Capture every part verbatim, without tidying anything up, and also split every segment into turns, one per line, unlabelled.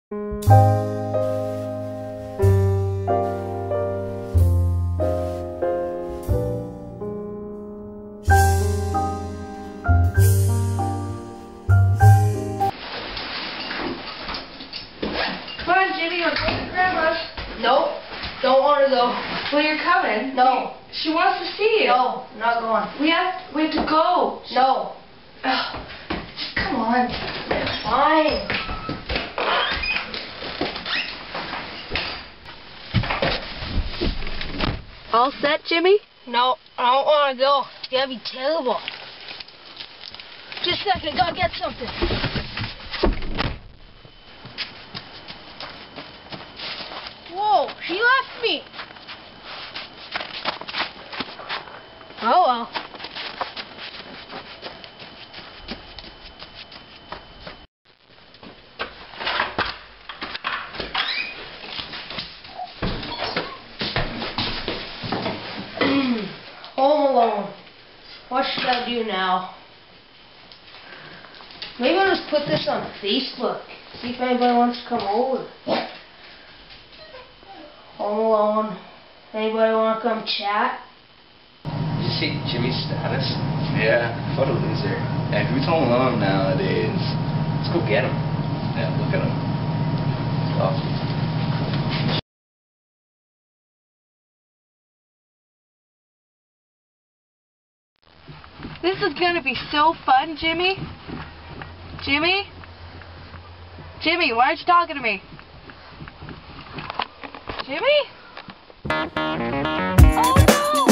Come on, Jimmy, we're going to Grandma's.
Nope. Don't want to go.
Well, you're coming.
No.
She wants to see you.
No, not going.
We have, we have to go.
No.
Ugh. Just come on.
Fine.
All set, Jimmy?
No, I don't want to go. It's gonna be terrible. Just a second, gotta get something. Whoa, she left me. Oh well. Home alone. What should I do now? Maybe I'll just put this on Facebook. See if anybody wants to come over. Home alone. Anybody want to come chat?
Did you see Jimmy's status? Yeah, what a loser. And who's home alone nowadays? Let's go get him. Yeah, look at him. He's awesome.
This is gonna be so fun, Jimmy. Jimmy? Jimmy, why aren't you talking to me? Jimmy? Oh no!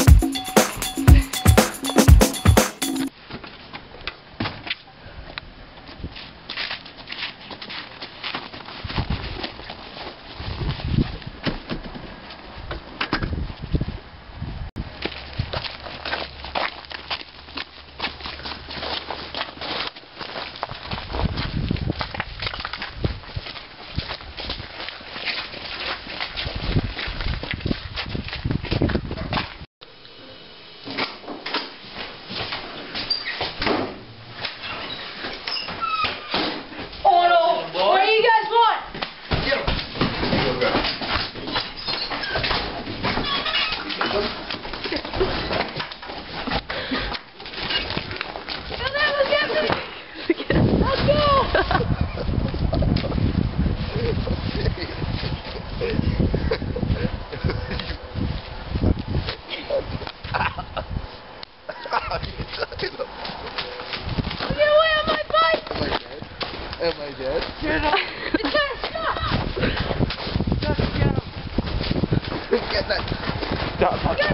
Am I dead?
You're not. You can't stop. Just get him.
Get that. Stop fucking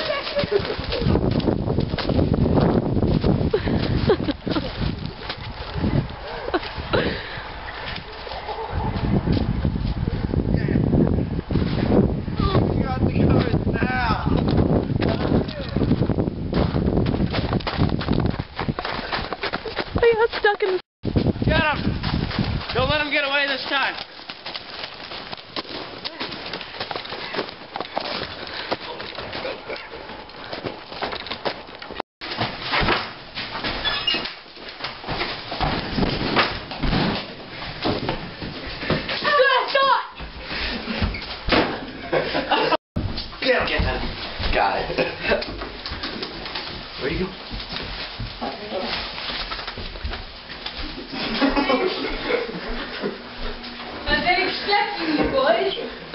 You got the covers now.
I got stuck in the...
Get him! Don't let him get away this time.
Get him, get him. Got it. Where'd you go?
I've been expecting you, boys.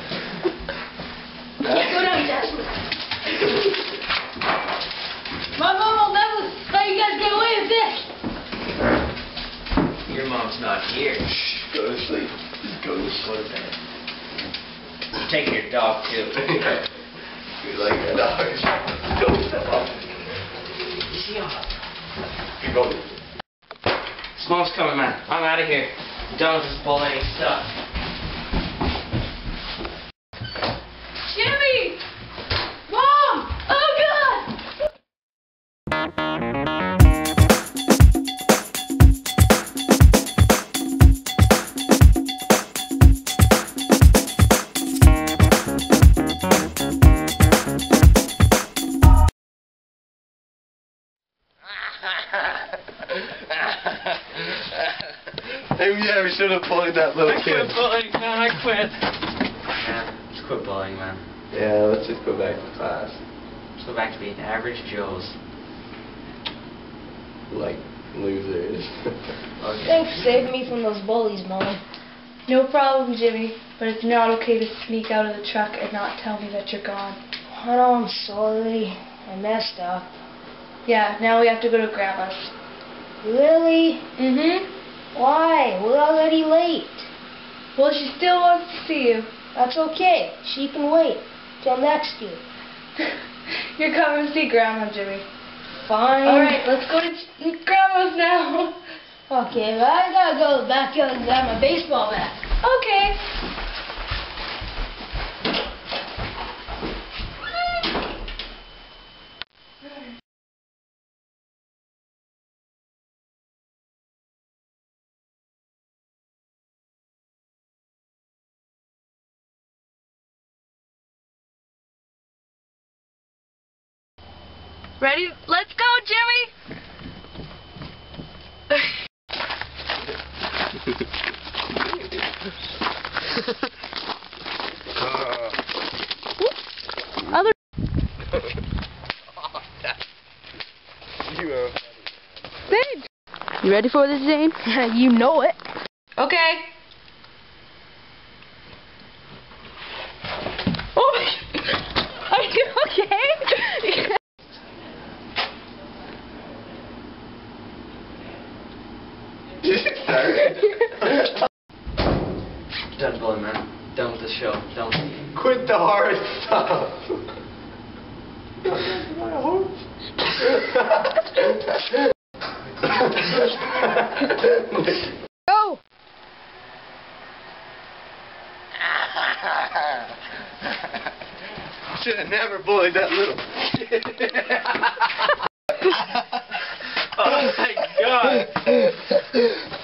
Go down, Jasper. My mom will never let you guys get away with this.
Your mom's not here. Shh, go to sleep. Just go to sleep. Go to bed. I'm taking your dog too. You like your dog? Don't step up. You see him? You go.
Smoke's coming, man. I'm out of here. I'm done with this bullying stuff.
Jimmy! Mom! Oh, God!
Maybe yeah, we should have played that little kid.
man, I quit. Man, let's quit bullying, man.
Yeah, let's just go back to class.
Let's go back to being average Joes.
Like losers.
Okay.
Thanks for saving me from those bullies, Mom.
No problem, Jimmy. But it's not okay to sneak out of the truck and not tell me that you're gone.
I know, I'm sorry. I messed up.
Yeah, now we have to go to Grandma's.
Really?
Mm-hmm.
Why? We're already late.
Well, she still wants to see you.
That's okay. She can wait till next year.
You're coming to see Grandma, Jimmy.
Fine.
Alright, let's go to Ch- Grandma's now.
Okay, well, I gotta go to the backyard and grab my baseball bat.
Okay. Ready? Let's go, Jimmy! Other Babe! You ready for this, Zane? You know it. Okay. Oh! Are you okay?
Done bullying, man. Done with the show. Done with the...
Quit the hard stuff.
Go!
Should have never bullied that little kid. Oh my god.